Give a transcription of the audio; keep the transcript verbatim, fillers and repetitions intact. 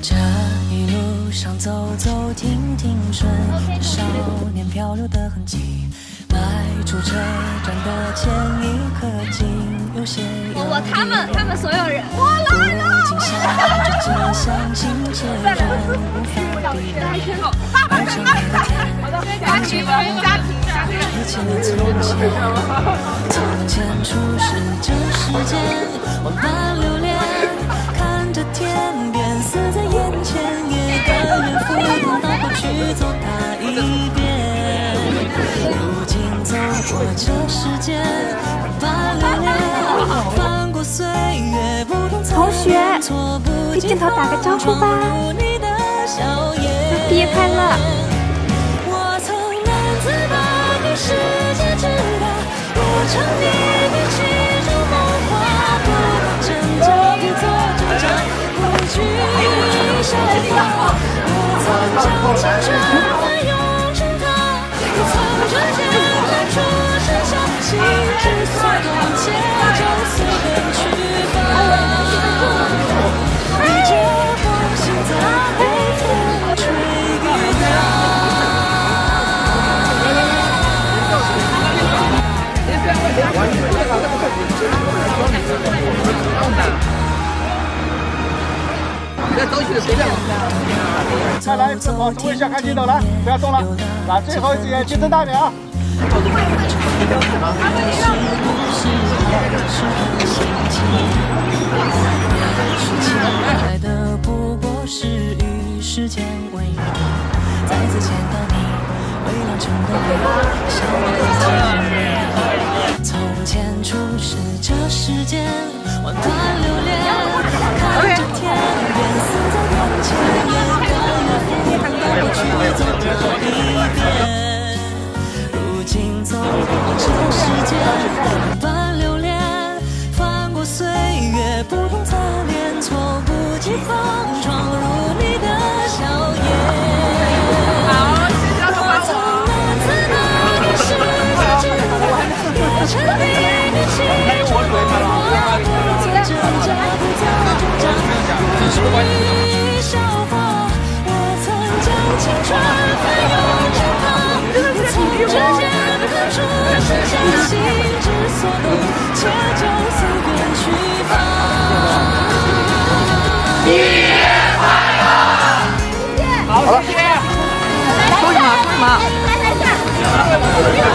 这一路上走走停停，顺着少年漂流的痕迹，迈出车站的前一刻，竟有些我我他们他们所有人，我来了。再来个无法避免，爸爸在那里。家庭家庭家庭。 以前的从前，从前初识这世间，万般留恋，看着天边似在眼前，也甘愿赴汤蹈火去走它一遍。如今走过这世间，万般留恋，翻过岁月不同同学，给镜头打个招呼吧。毕业快乐！ 我曾难自把个世界之大，我沉溺于其中梦话，不挣扎，不做挣扎，不惧消化。我曾将青春翻涌成她，我曾这艰难出身下，心之所动，且就随缘去吧。你这红心在北风吹雨打。 再来一次保持微笑看镜头，来，不要动了。来，最后一眼睛睁大点啊！ 来的不过是与时间为敌，再次见到你，微凉成的你，像个记忆。从前初识这世间，万般留恋，看着天边似在眼前，也甘愿赴汤蹈火去走这一遍。如今走过这世间，万般留恋，翻过岁月不同侧脸，猝不及防闯入你的笑颜。我曾难自那个世界之大，也沉溺于其中梦话，不做挣扎，不做挣扎，不惧消化。我曾将青春翻涌成她，也曾指尖看出盛夏，心之所动，且就随缘去吧。毕业快乐！ 好了，谢谢。 干什么？干什么？